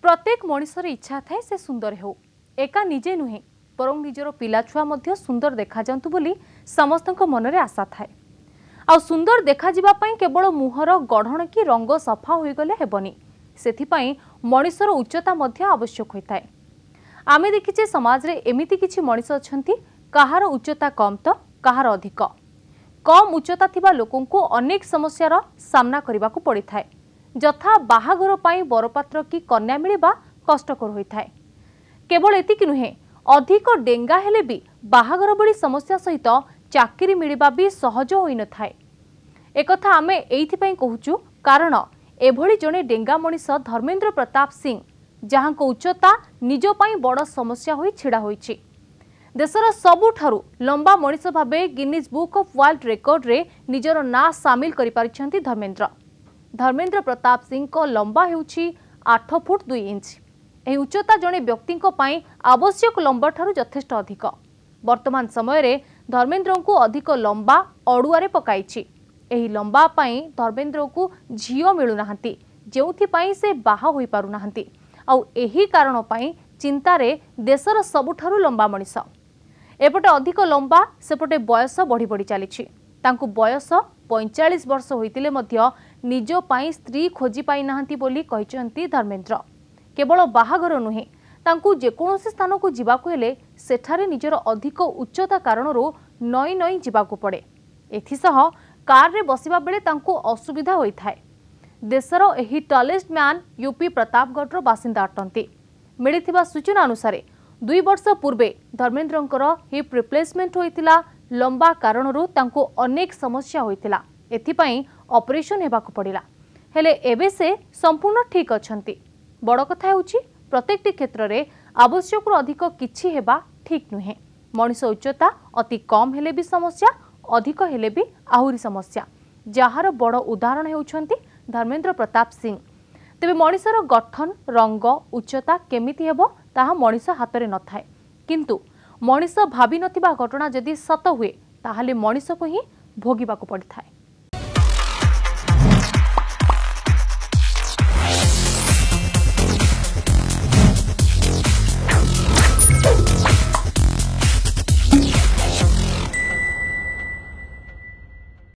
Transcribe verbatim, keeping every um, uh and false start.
प्रत्येक मनिषर इच्छा थाए से सुंदर हो एका निजे नुहे बरं निजर पिला छुआ मध्य सुंदर देखा जांतु बोली समस्तक मन में आशा थाए। आ सुंदर देखा जिबा पई केवल मुहर गढ़ण की रंग सफा हो गले हेबनी, सेथिपई मनिषर उच्चता मध्य आवश्यक होइताए। आमे देखिचे समाज रे एमिति किछि मनिष अछंती कहार उच्चता कम तो कहार अधिक। कम उच्चता थिबा लोकंकु अनेक समस्यार सामना करिबाकु पड़िथाए, जथा बाहाघर पाई बरपात्र की कन्या मिलिबा कष्टकर होइथाए। केवल एतिक नुहे, अधिक डेंगा हेले भी बाहाघर बड़ी समस्या सहित चाकरी मिलिबा भी सहज होई न थाए। एकथा आमे एइथिपई कहूचु कारण एभली जने डेंगा मनिष धर्मेंद्र प्रताप सिंह, जहांको उच्चता निजो पाई बड़ समस्या होई छिड़ा होईछि। देशर सबुठारु लंबा मनिष भाबे Guinness book of world record रे निजर ना सामिल करि पारिछंती धर्मेंद्र। धर्मेंद्र प्रताप सिंह को लंबा हेउछि आठ फुट दुई इंच। एही उच्चता जने व्यक्ति पाई आवश्यक लंबा ठारू यथेष्ट अधिक। वर्तमान समय रे धर्मेंद्र को अधिक लंबा अड़ुआरे पकाइछि। एही लंबा पाई धर्मेंद्र को झियो मिलु नाहंती, जेउथि पाई से बाहा होई पारु नाहंती। आउ एही कारण पाई चिंता रे देशर सबुठारु लंबा मनिष। एपटे अधिक लंबा, सेपटे बयस बढ़ी बढ़ी चलीछि। तांकु बयस पैंतालीस वर्ष होइतिले मध्य निज पाई स्त्री खोजी पाई नाहंती बोली कहिसंती धर्मेंद्र। केवल बाहाघर नुहे, तांकु जेकोसी स्थान को जिबाकु हेले सेठारे निजर अधिक उच्चता कारणरो नई नई जिबाकु पड़े। एथिसह कार रे बसिबा बेले तांकु असुविधा होइथाए। देशर एही टलेस्ट मैन यूपी प्रतापगढ़ बासिंदा अटंती। मिलिथिबा सूचना अनुसार दुई वर्ष पूर्वे धर्मेंद्रंकर हिप रिप्लेसमेंट होइतिला। लंबा कारणरू तांकु अनेक समस्या होइतिला, एथिपई ऑपरेशन हेबाकु पड़िला। हेले एबे से संपूर्ण ठीक अछंती। बड़ कथा हेउछि प्रत्येकटी क्षेत्र रे आवश्यक अधिक किछि हेबा ठीक नुहे। मनिष उच्चता अति कम हेले भी समस्या, अधिक हेले भी आहुरी समस्या, जार बड़ उदाहरण हेउछंती धर्मेंद्र प्रताप सिंह। तेबे मनिषर गठन, रंग, उच्चता केमिति हेबो ताहा मनिष हातरे न थाए, किंतु मनिष भाबी नथिबा घटना जदि सत हुए ताहाले मनिष को ही भोगिबाकु पड़िथाए।